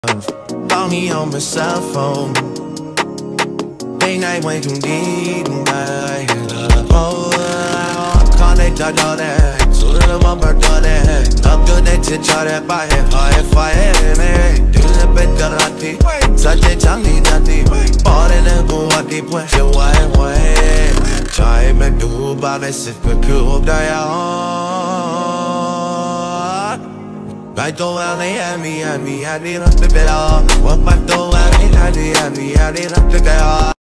Call me on my cell phone. Late night when you need me. Con they cho đấy, số đứa mong bật cho đấy. Nó cứ để chết cho đấy, bài phải này. Đừng để bên cả rati, sa chết chẳng đi ra đi. Bỏ đến nơi cô hoạt đi quên, chiều quay. Trái mẹ đủ ba này xịt về cứ hộp đại I don't want me, I need to be better. What my don't want me, I need to be better.